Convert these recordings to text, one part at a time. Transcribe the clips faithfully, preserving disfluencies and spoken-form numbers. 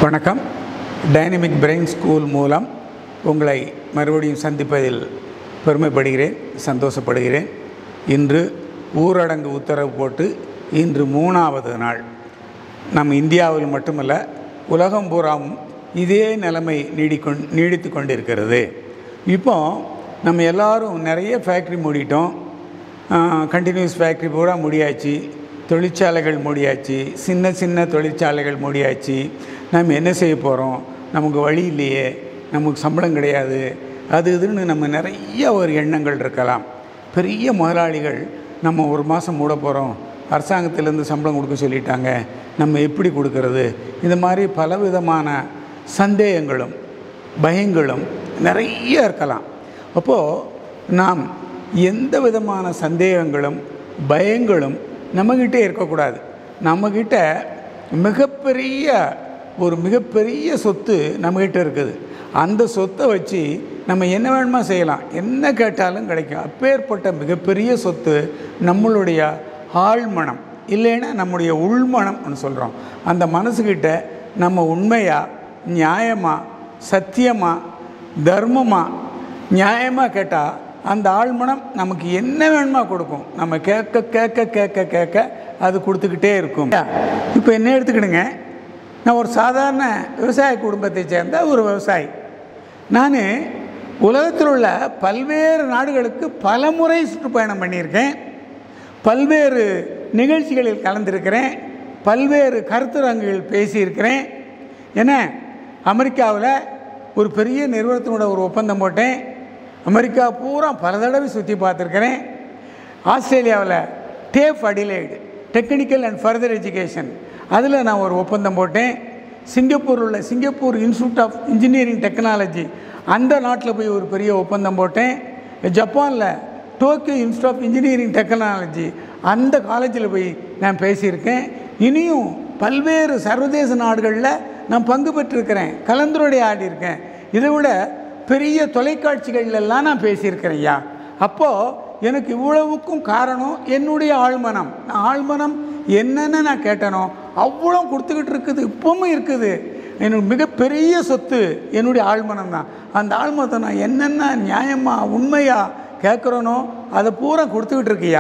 வணக்கம். Dynamic brain school மூலம் உங்களை மறுபடியும் சந்திப்பதில் பெருமைப்படுகிறேன், சந்தோஷப்படுகிறேன். இன்று ஊரடங்கு உத்தரவு போட்டு இன்று மூணாவது நாள். நம் இந்தியாவில் மட்டுமல்ல, உலகம் பூராவும் இதே நிலைமை நீடிக்கொண் நீடித்து கொண்டிருக்கிறது. இப்போ நம்ம எல்லோரும் நிறைய ஃபேக்ட்ரி மூடிட்டோம். கண்டினியூஸ் ஃபேக்ட்ரி பூரா முடியாச்சு, தொழிற்சாலைகள் மூடியாச்சு, சின்ன சின்ன தொழிற்சாலைகள் மூடியாச்சு. நம்ம என்ன செய்ய போகிறோம்? நமக்கு வழி இல்லையே, நமக்கு சம்பளம் கிடையாது, அது இதுன்னு நம்ம நிறைய ஒரு எண்ணங்கள் இருக்கலாம். பெரிய முதலாளிகள் நம்ம ஒரு மாதம் மூட போகிறோம், அரசாங்கத்திலேருந்து சம்பளம் கொடுக்க சொல்லிட்டாங்க, நம்ம எப்படி கொடுக்கறது? இந்த மாதிரி பலவிதமான சந்தேகங்களும் பயங்களும் நிறைய இருக்கலாம். அப்போது நாம் எந்த விதமான சந்தேகங்களும் பயங்களும் நம்மக்கிட்டே இருக்கக்கூடாது. நம்மக்கிட்ட மிகப்பெரிய ஒரு மிகப்பெரிய சொத்து நம்மக்கிட்ட இருக்குது. அந்த சொத்தை வச்சு நம்ம என்ன வேணுமா செய்யலாம், என்ன கேட்டாலும் கிடைக்கும். அப்பேற்பட்ட மிகப்பெரிய சொத்து நம்மளுடைய ஆழ்மனம், இல்லைன்னா நம்முடைய உள்மனம்னு சொல்கிறோம். அந்த மனசுக்கிட்ட நம்ம உண்மையாக, நியாயமாக, சத்தியமாக, தர்மமாக, நியாயமாக கேட்டால் அந்த ஆழ்மனம் நமக்கு என்ன வேணுமா கொடுக்கும். நம்ம கேட்க கேட்க கேட்க கேட்க அது கொடுத்துக்கிட்டே இருக்கும். இப்போ என்ன எடுத்துக்கிடுங்க, நான் ஒரு சாதாரண விவசாய குடும்பத்தை சேர்ந்த ஒரு விவசாயி. நான் உலகத்தில் உள்ள பல்வேறு நாடுகளுக்கு பல முறை சுற்றுப்பயணம் பண்ணியிருக்கேன், பல்வேறு நிகழ்ச்சிகளில் கலந்துருக்கிறேன், பல்வேறு கருத்தரங்குகள் பேசியிருக்கிறேன். ஏன்னா அமெரிக்காவில் ஒரு பெரிய நிறுவனத்தினோட ஒரு ஒப்பந்தம் போட்டேன். அமெரிக்கா பூரா பல தடவை சுற்றி பார்த்துருக்கிறேன். ஆஸ்திரேலியாவில் TAFE Adelaide technical and further education, அதில் நான் ஒரு ஒப்பந்தம் போட்டேன். சிங்கப்பூரில் உள்ள Singapore institute of engineering technology, அந்த நாட்டில் போய் ஒரு பெரிய ஒப்பந்தம் போட்டேன். ஜப்பானில் Tokyo institute of engineering technology, அந்த காலேஜில் போய் நான் பேசியிருக்கேன். இனியும் பல்வேறு சர்வதேச நாடுகளில் நான் பங்கு பெற்றிருக்கிறேன், கலந்துரையாடி இருக்கேன். இதை விட பெரிய தொலைக்காட்சிகளெல்லாம் நான் பேசியிருக்கிறேன். ஐயா, அப்போது எனக்கு இவ்வளவுக்கும் காரணம் என்னுடைய ஆழ்மனம். நான் ஆழ்மனம் என்னென்ன நான் கேட்டனோ அவ்வளோ கொடுத்துக்கிட்டு இருக்குது, இப்பவும் இருக்குது. என்னோட மிகப்பெரிய சொத்து என்னுடைய ஆழ்மனம் தான். அந்த ஆழ்மனத்தை நான் என்னென்ன நியாயமாக உண்மையாக கேட்குறனோ அதை பூரா கொடுத்துக்கிட்டு இருக்கியா.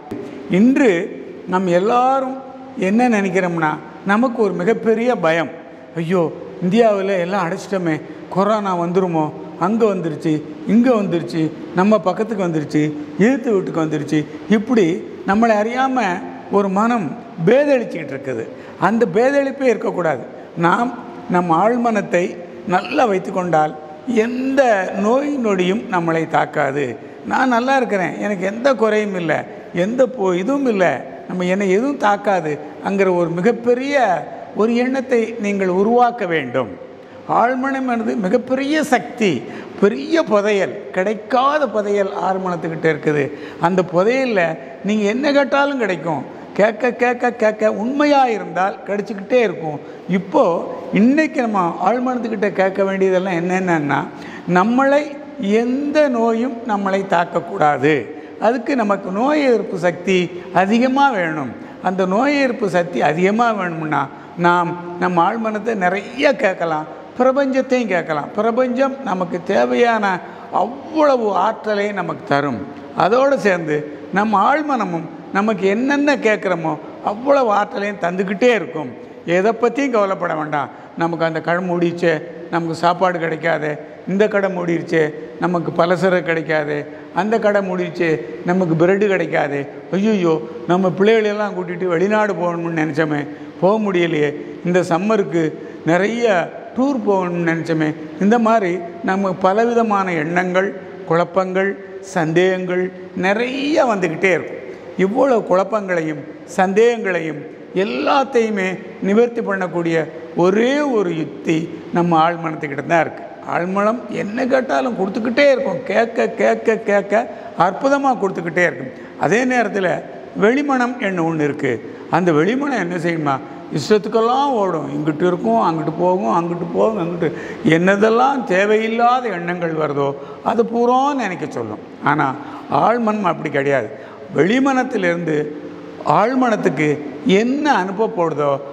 இன்று நம்ம எல்லாரும் என்ன நினைக்கிறோம்னா, நமக்கு ஒரு மிகப்பெரிய பயம். ஐயோ, இந்தியாவில் எல்லாம் அடைச்சிட்டோமே, கொரோனா வந்துருமோ, அங்கே வந்துருச்சு, இங்கே வந்துருச்சு, நம்ம பக்கத்துக்கு வந்துருச்சு, எதிர்த்து வீட்டுக்கு வந்துருச்சு. இப்படி நம்மளை அறியாமல் ஒரு மனம் பேதளிச்சிக்கிட்டு இருக்குது. அந்த பேதளிப்பே இருக்கக்கூடாது. நாம் நம் ஆழ்மனத்தை நல்லா வைத்து கொண்டால் எந்த நோய் நொடியும் நம்மளை தாக்காது. நான் நல்லா இருக்கிறேன், எனக்கு எந்த குறையும் இல்லை, எந்த போ இதுவும் இல்லை, நம்ம என்னை எதுவும் தாக்காது அங்கிற ஒரு மிகப்பெரிய ஒரு எண்ணத்தை நீங்கள் உருவாக்க வேண்டும். ஆழ்மனம் என்பது மிகப்பெரிய சக்தி, பெரிய புதையல், கிடைக்காத புதையல் ஆழ்மனத்துக்கிட்ட இருக்குது. அந்த புதையலில் நீங்கள் என்ன கேட்டாலும் கிடைக்கும். கேட்க கேட்க கேட்க உண்மையாக இருந்தால் கிடைச்சிக்கிட்டே இருக்கும். இப்போது இன்றைக்கி நம்ம ஆழ்மனத்துக்கிட்ட கேட்க வேண்டியதெல்லாம் என்னென்னா, நம்மளை எந்த நோயும் நம்மளை தாக்கக்கூடாது. அதுக்கு நமக்கு நோய் எதிர்ப்பு சக்தி அதிகமாக வேணும். அந்த நோய் எதிர்ப்பு சக்தி அதிகமாக வேணும்னா நாம் நம்ம ஆழ்மனத்தை நிறைய கேட்கலாம், பிரபஞ்சத்தையும் கேட்கலாம். பிரபஞ்சம் நமக்கு தேவையான அவ்வளவு ஆற்றலை நமக்கு தரும். அதோடு சேர்ந்து நம்ம ஆழ்மனமும் நமக்கு என்னென்ன கேட்குறோமோ அவ்வளவு ஆற்றலையும் தந்துக்கிட்டே இருக்கும். எதை பற்றியும் கவலைப்பட வேண்டாம். நமக்கு அந்த கடை மூடிச்சே, நமக்கு சாப்பாடு கிடைக்காது, இந்த கடை மூடிடுச்சே, நமக்கு பலசரம் கிடைக்காது, அந்த கடை மூடிடுச்சே, நமக்கு பிரெட்டு கிடைக்காது, ஐயோ நம்ம பிள்ளைகளெல்லாம் கூட்டிகிட்டு வெளிநாடு போகணும்னு நினச்சோமே, போக முடியலையே, இந்த சம்மருக்கு நிறைய டூர் போகணும்னு நினச்சோமே. இந்த மாதிரி நம்ம பலவிதமான எண்ணங்கள், குழப்பங்கள், சந்தேகங்கள் நிறைய வந்துக்கிட்டே இருக்கும். இவ்வளோ குழப்பங்களையும் சந்தேகங்களையும் எல்லாத்தையுமே நிவர்த்தி பண்ணக்கூடிய ஒரே ஒரு யுக்தி நம்ம ஆழ்மனத்துக்கிட்ட தான் இருக்குது. ஆழ்மனம் என்ன கேட்டாலும் கொடுத்துக்கிட்டே இருக்கும். கேட்க கேட்க கேட்க அற்புதமாக கொடுத்துக்கிட்டே இருக்கும். அதே நேரத்தில் வெளிமனம் என்ன ஒன்று இருக்குது. அந்த வெளிமனம் என்ன செய்யுமா, இஷ்டத்துக்கெல்லாம் ஓடும். இங்கிட்டு இருக்கும், அங்கிட்டு போகும், அங்கிட்டு போகும், அங்கிட்டு என்னதெல்லாம் தேவையில்லாத எண்ணங்கள் வருதோ அது பூரா நினைக்க சொல்லும். ஆனால் ஆழ்மனம் அப்படி கிடையாது. வெளிமனத்திலிருந்து ஆழ்மனத்துக்கு என்ன அனுப்பப்படுதோ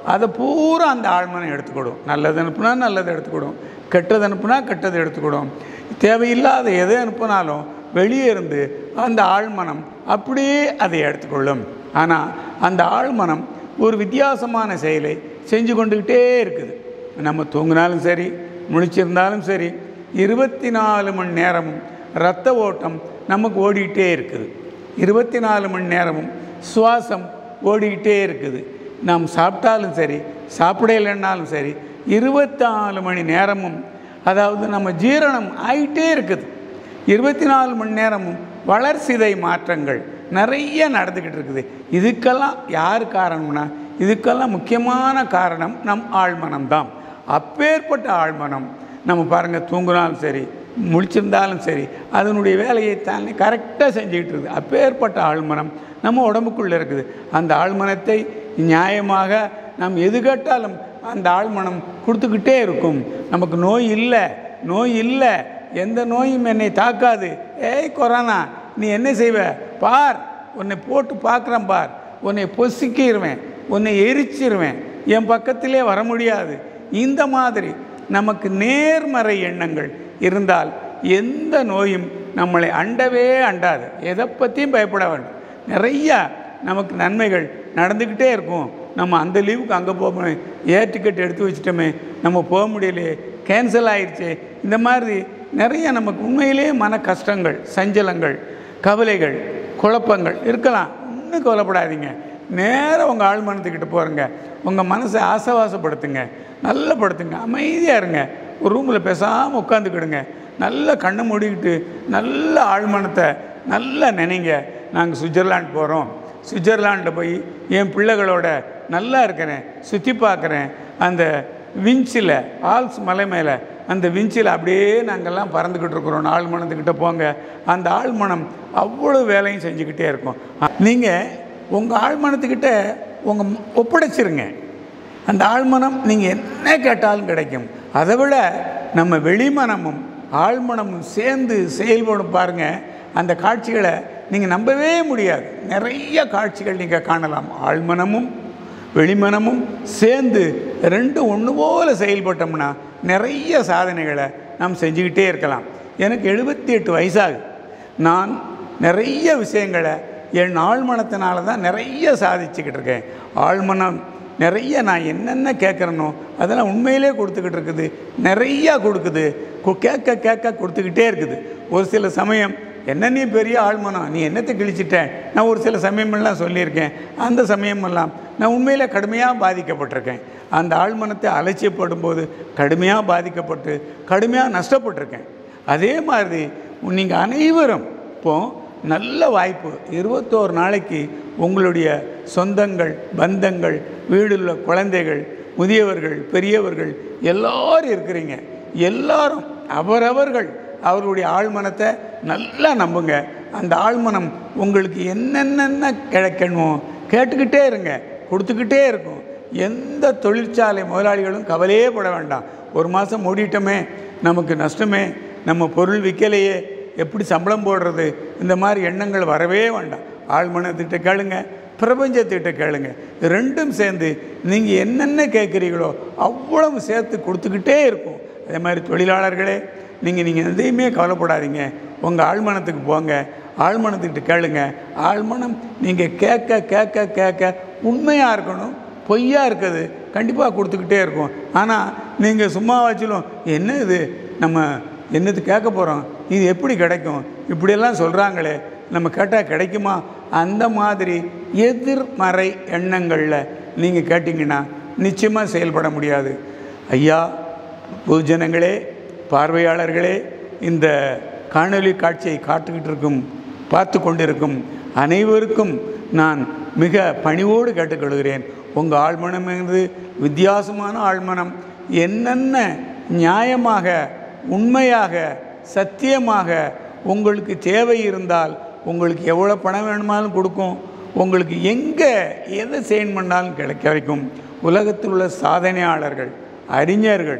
அதை பூரா அந்த ஆழ்மனம் எடுத்துக்கிடும். நல்லது அனுப்புனா நல்லது எடுத்துக்கிடும், கெட்டது அனுப்புனா கெட்டது எடுத்துக்கிடும். தேவையில்லாத எதை அனுப்புனாலும் வெளியே இருந்து அந்த ஆழ்மனம் அப்படியே அதை எடுத்துக்கொள்ளும். ஆனால் அந்த ஆழ்மனம் ஒரு வித்தியாசமான செயலை செஞ்சு கொண்டுக்கிட்டே இருக்குது. நம்ம தூங்கினாலும் சரி, முழிச்சிருந்தாலும் சரி, இருபத்தி நாலு மணி நேரமும் இரத்த ஓட்டம் நமக்கு ஓடிக்கிட்டே இருக்குது. இருபத்தி நாலு மணி நேரமும் சுவாசம் ஓடிக்கிட்டே இருக்குது. நாம் சாப்பிட்டாலும் சரி, சாப்பிடலைன்னாலும் சரி, இருபத்தி நாலு மணி நேரமும் அதாவது நம்ம ஜீரணம் ஆகிட்டே இருக்குது. இருபத்தி நாலு மணி நேரமும் வளர்சிதை மாற்றங்கள் நிறைய நடந்துக்கிட்டு இருக்குது. இதுக்கெல்லாம் யார் காரணம்னா, இதுக்கெல்லாம் முக்கியமான காரணம் நம் ஆழ்மனம்தான். அப்பேற்பட்ட ஆழ்மனம் நம்ம பாருங்கள், தூங்கினாலும் சரி, முழிச்சிருந்தாலும் சரி, அதனுடைய வேலையை தானே கரெக்டாக செஞ்சுக்கிட்டு இருக்குது. அப்பேற்பட்ட ஆழ்மனம் நம்ம உடம்புக்குள்ளே இருக்குது. அந்த ஆழ்மனத்தை நியாயமாக நாம் எது கேட்டாலும் அந்த ஆழ்மனம் கொடுத்துக்கிட்டே இருக்கும். நமக்கு நோய் இல்லை, நோய் இல்லை, எந்த நோயும் என்னை தாக்காது. ஏய் கொரோனா, நீ என்ன செய்வ பார், உன்னை போட்டு பார்க்குறேன் பார், உன்னை பொசுக்கிடுவேன், உன்னை எரிச்சிருவேன், என் பக்கத்திலே வர முடியாது. இந்த மாதிரி நமக்கு நேர்மறை எண்ணங்கள் இருந்தால் எந்த நோயும் நம்மளை அண்டவே அண்டாது. எதை பற்றியும் பயப்பட வேண்டும். நிறையா நமக்கு நன்மைகள் நடந்துக்கிட்டே இருக்கும். நம்ம அந்த லீவுக்கு அங்கே போகணும், ஏர் டிக்கெட் எடுத்து வச்சிட்டோமே, நம்ம போக முடியலையே, கேன்சல் ஆயிடுச்சு, இந்த மாதிரி நிறைய நமக்கு உண்மையிலேயே மன கஷ்டங்கள், சஞ்சலங்கள், கவலைகள், குழப்பங்கள் இருக்கலாம். இன்னும் கவலைப்படாதீங்க. நேராக உங்கள் ஆழ்மனத்துக்கிட்ட போகிறங்க, உங்கள் மனசை ஆசவாசப்படுத்துங்க, நல்லா படுத்துங்க, அமைதியாக இருங்க, ஒரு ரூமில் பேசாமல் உட்காந்துக்கிடுங்க, நல்லா கண்ணை மூடிக்கிட்டு நல்ல ஆழ்மனத்தை நல்லா நினைங்க. நாங்கள் சுவிட்சர்லாண்ட் போகிறோம், சுவிட்சர்லாண்டில் போய் என் பிள்ளைகளோட நல்லா இருக்கிறேன், சுற்றி பார்க்குறேன், அந்த விஞ்சில் ஆல்ஸ் மலை மேலே அந்த விஞ்சில் அப்படியே நாங்கள்லாம் பறந்துக்கிட்டு இருக்கிறோம். ஆழ்மனத்துக்கிட்ட போங்க, அந்த ஆழ்மனம் அவ்வளோ வேலையும் செஞ்சுக்கிட்டே இருக்கும். நீங்கள் உங்கள் ஆழ்மனத்துக்கிட்ட உங்கள் ஒப்படைச்சிருங்க. அந்த ஆழ்மனம் நீங்கள் என்ன கேட்டாலும் கிடைக்கும். அதை விட நம்ம வெளிமனமும் ஆழ்மனமும் சேர்ந்து செயல்படும் பாருங்கள், அந்த காட்சிகளை நீங்கள் நம்பவே முடியாது. நிறைய காட்சிகள் நீங்கள் காணலாம். ஆழ்மனமும் வெளிமனமும் சேர்ந்து ரெண்டு ஒன்று போல் செயல்பட்டோம்னா நிறைய சாதனைகளை நாம் செஞ்சுக்கிட்டே இருக்கலாம். எனக்கு எழுபத்தி எட்டு வயசாகுது. நான் நிறைய விஷயங்களை என் ஆழ்மனத்தினால தான் நிறைய சாதிச்சுக்கிட்டு இருக்கேன். ஆழ்மனம் நிறைய நான் என்னென்ன கேட்குறேனோ அதெல்லாம் உண்மையிலே கொடுத்துக்கிட்டு இருக்குது, நிறையா கொடுக்குது, கேட்க கேட்க கொடுத்துக்கிட்டே இருக்குது. ஒரு சில சமயம் என்ன நீ பெரிய ஆழ்மனம், நீ என்னத்தை கிழிச்சிட்டேன், நான் ஒரு சில சமயமெல்லாம் சொல்லியிருக்கேன். அந்த சமயமெல்லாம் நான் உண்மையிலே கடுமையாக பாதிக்கப்பட்டிருக்கேன். அந்த ஆழ்மனத்தை அலட்சியப்படும் போது கடுமையாக பாதிக்கப்பட்டு கடுமையாக நஷ்டப்பட்டிருக்கேன். அதே மாதிரி நீங்கள் அனைவரும் இப்போது நல்ல வாய்ப்பு, இருபத்தோரு நாளைக்கு உங்களுடைய சொந்தங்கள், பந்தங்கள், வீடுள்ள குழந்தைகள், முதியவர்கள், பெரியவர்கள் எல்லோரும் இருக்கிறீங்க. எல்லாரும் அவரவர்கள் அவர்களுடைய ஆழ்மனத்தை நல்லா நம்புங்க. அந்த ஆழ்மனம் உங்களுக்கு என்னென்ன கிடைக்கணுமோ கேட்டுக்கிட்டே இருங்க, கொடுத்துக்கிட்டே இருக்கும். எந்த தொழிற்சாலை முதலாளிகளும் கவலையே பட வேண்டாம். ஒரு மாதம் மூடிட்டோமே, நமக்கு நஷ்டமே, நம்ம பொருள் விற்கலையே, எப்படி சம்பளம் போடுறது, இந்த மாதிரி எண்ணங்கள் வரவே வேண்டாம். ஆழ்மனத்திட்ட கேளுங்க, பிரபஞ்சத்திட்ட கேளுங்க. ரெண்டும் சேர்ந்து நீங்கள் என்னென்ன கேட்குறீங்களோ அவ்வளவு சேர்த்து கொடுத்துக்கிட்டே இருக்கும். அதே மாதிரி தொழிலாளர்களே, நீங்கள் நீங்கள் எதையுமே கவலைப்படாதீங்க. உங்கள் ஆழ்மனத்துக்கு போங்க, ஆழ்மனத்துக்கிட்ட கேளுங்க. ஆழ்மனம் நீங்கள் கேட்க கேட்க கேட்க உண்மையாக இருக்கணும், பொய்யாக இருக்குது கண்டிப்பாக கொடுத்துக்கிட்டே இருக்கும். ஆனால் நீங்கள் சும்மா வச்சிலும் என்ன இது, நம்ம என்னது கேட்க போகிறோம், இது எப்படி கிடைக்கும், இப்படியெல்லாம் சொல்கிறாங்களே, நம்ம கேட்டால் கிடைக்குமா, அந்த மாதிரி எதிர்மறை எண்ணங்களில் நீங்கள் கேட்டிங்கன்னா நிச்சயமாக செயல்பட முடியாது. ஐயா, பொதுஜனங்களே, பார்வையாளர்களே, இந்த காணொளி காட்சியை காட்டுக்கிட்டு இருக்கும், பார்த்து கொண்டிருக்கும் அனைவருக்கும் நான் மிக பணிவோடு கேட்டுக்கொள்கிறேன். உங்கள் ஆழ்மனம் என்பது வித்தியாசமான ஆழ்மனம். என்னென்ன நியாயமாக, உண்மையாக, சத்தியமாக உங்களுக்கு தேவை இருந்தால் உங்களுக்கு எவ்வளோ பணம் வேணுமாலும் கொடுக்கும். உங்களுக்கு எங்கே எதை செய்யணும் பண்ணாலும் கிடைக்க வைக்கும். உலகத்தில் உள்ள சாதனையாளர்கள், அறிஞர்கள்,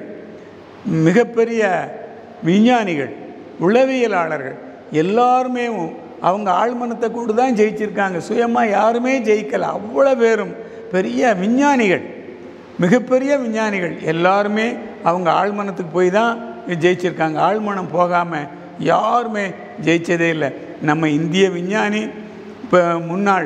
மிகப்பெரிய விஞ்ஞானிகள், உளவியலாளர்கள் எல்லாருமே அவங்க ஆழ்மனத்தை கொண்டு தான் ஜெயிச்சிருக்காங்க. சுயமாக யாருமே ஜெயிக்கலை. அவ்வளோ பேரும் பெரிய விஞ்ஞானிகள், மிகப்பெரிய விஞ்ஞானிகள் எல்லாருமே அவங்க ஆழ்மனத்துக்கு போய் தான் ஜெயிச்சிருக்காங்க. ஆழ்மனம் போகாமல் யாருமே ஜெயித்ததே இல்லை. நம்ம இந்திய விஞ்ஞானி இப்போ முன்னாள்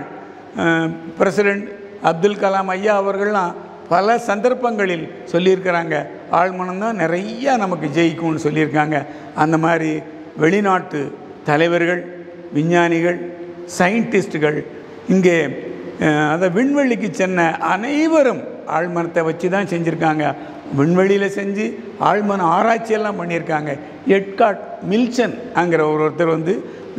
பிரசிடெண்ட் அப்துல் கலாம் ஐயா அவர்கள்லாம் பல சந்தர்ப்பங்களில் சொல்லியிருக்கிறாங்க, ஆழ்மனம் தான் நிறையா நமக்கு ஜெயிக்கும்னு சொல்லியிருக்காங்க. அந்த மாதிரி வெளிநாட்டு தலைவர்கள், விஞ்ஞானிகள், சயின்டிஸ்ட்டுகள் இங்கே அதை விண்வெளிக்கு சென்ன அனைவரும் ஆழ்மனத்தை வச்சு தான் செஞ்சுருக்காங்க. விண்வெளியில் செஞ்சு ஆழ்மன ஆராய்ச்சியெல்லாம் பண்ணியிருக்காங்க. எட்கார்ட் மில்சன் அங்கிற ஒருத்தர் வந்து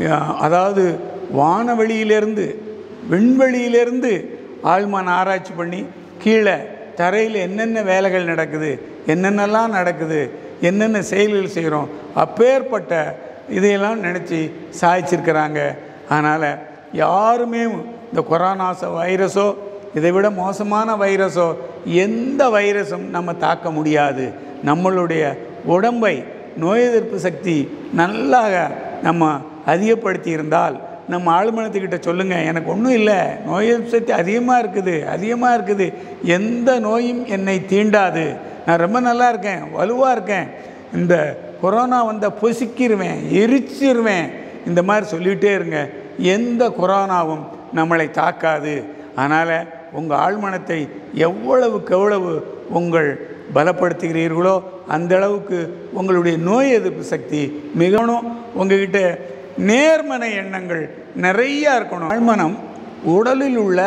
அதாவது வானவெளியிலேருந்து விண்வெளியிலேருந்து ஆழ்மன ஆராய்ச்சி பண்ணி கீழே தரையில் என்னென்ன வேலைகள் நடக்குது, என்னென்னலாம் நடக்குது, என்னென்ன செயல்கள் செய்கிறோம், அப்பேற்பட்ட இதையெல்லாம் நினச்சி சாதிச்சிருக்கிறாங்க. அதனால் யாருமே இந்த கொரோனாசோ வைரஸோ இதை விட மோசமான வைரஸோ எந்த வைரஸும் நம்ம தாக்க முடியாது. நம்மளுடைய உடம்பை நோய் எதிர்ப்பு சக்தி நல்லாக நம்ம அதிகப்படுத்தி இருந்தால் நம்ம ஆழ்மனத்துக்கிட்ட சொல்லுங்கள், எனக்கு ஒன்றும் இல்லை, நோய் எதிர்ப்பு சக்தி அதிகமாக இருக்குது அதிகமாக இருக்குது எந்த நோயும் என்னை தீண்டாது, நான் ரொம்ப நல்லா இருக்கேன், வலுவாக இருக்கேன், இந்த கொரோனா வந்தால் பொசுக்கிடுவேன், எரிச்சிருவேன், இந்த மாதிரி சொல்லிகிட்டே இருங்க. எந்த கொரோனாவும் நம்மளை தாக்காது. அதனால் உங்கள் ஆழ்மனத்தை எவ்வளவுக்கு எவ்வளவு உங்கள் பலப்படுத்துகிறீர்களோ அந்த அளவுக்கு உங்களுடைய நோய் எதிர்ப்பு சக்தி மிகவும் உங்கள்கிட்ட நேர்மறை எண்ணங்கள் நிறையா இருக்கணும். ஆழ்மனம் உடலில் உள்ள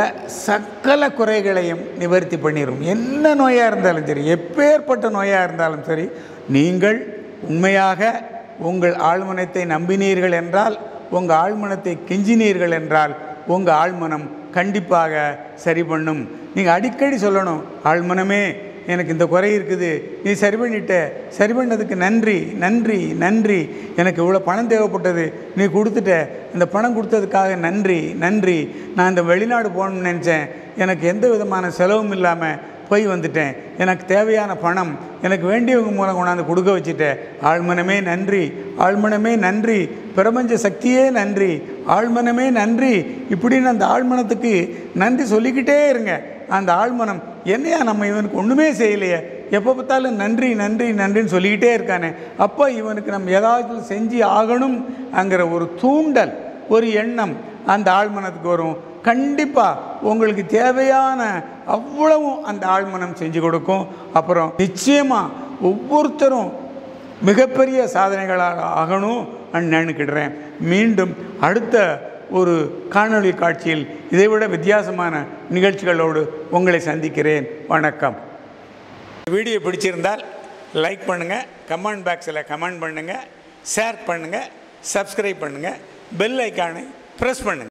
சகல குறைகளையும் நிவர்த்தி பண்ணிடும். என்ன நோயாக இருந்தாலும் சரி, எப்பேற்பட்ட நோயாக இருந்தாலும் சரி, நீங்கள் உண்மையாக உங்கள் ஆழ்மனத்தை நம்பினீர்கள் என்றால், உங்கள் ஆழ்மனத்தை கெஞ்சினீர்கள் என்றால் உங்கள் ஆழ்மனம் கண்டிப்பாக சரி பண்ணும். நீங்கள் அடிக்கடி சொல்லணும், ஆழ்மனமே எனக்கு இந்த குறை இருக்குது, நீ சரி பண்ணிட்ட, சரி பண்ணதுக்கு நன்றி நன்றி நன்றி, எனக்கு இவ்வளோ பணம் தேவைப்பட்டது, நீ கொடுத்துட்ட, இந்த பணம் கொடுத்ததுக்காக நன்றி நன்றி, நான் இந்த வெளிநாடு போகணும்னு நினச்சேன், எனக்கு எந்த விதமான செலவும் இல்லாமல் போய் வந்துட்டேன், எனக்கு தேவையான பணம் எனக்கு வேண்டியவங்க மூலம் கொண்டாந்து கொடுக்க வச்சுட்டேன், ஆழ்மனமே நன்றி, ஆழ்மனமே நன்றி, பிரபஞ்ச சக்தியே நன்றி, ஆழ்மனமே நன்றி, இப்படின்னு அந்த ஆழ்மனத்துக்கு நன்றி சொல்லிக்கிட்டே இருங்க. அந்த ஆழ்மனம் என்னையா நம்ம இவனுக்கு ஒன்றுமே செய்யலையே, எப்போ பார்த்தாலும் நன்றி நன்றி நன்றின்னு சொல்லிக்கிட்டே இருக்கானே, அப்போ இவனுக்கு நம்ம ஏதாவது செஞ்சு ஆகணும் அங்கிற ஒரு தூண்டல், ஒரு எண்ணம் அந்த ஆழ்மனத்துக்கு வரும். கண்டிப்பாக உங்களுக்கு தேவையான அவ்வளவும் அந்த ஆழ்மனம் செஞ்சு கொடுக்கும். அப்புறம் நிச்சயமாக ஒவ்வொருத்தரும் மிகப்பெரிய சாதனைகளாக ஆகணும் நினைக்கிடுறேன். மீண்டும் அடுத்த ஒரு காணொளி காட்சியில் இதைவிட வித்தியாசமான நிகழ்ச்சிகளோடு உங்களை சந்திக்கிறேன். வணக்கம். வீடியோ பிடிச்சிருந்தால் லைக் பண்ணுங்கள், கமெண்ட் பாக்ஸில் கமெண்ட் பண்ணுங்கள், ஷேர் பண்ணுங்கள், சப்ஸ்கிரைப் பண்ணுங்கள், பெல் ஐக்கானை ப்ரெஸ் பண்ணுங்கள்.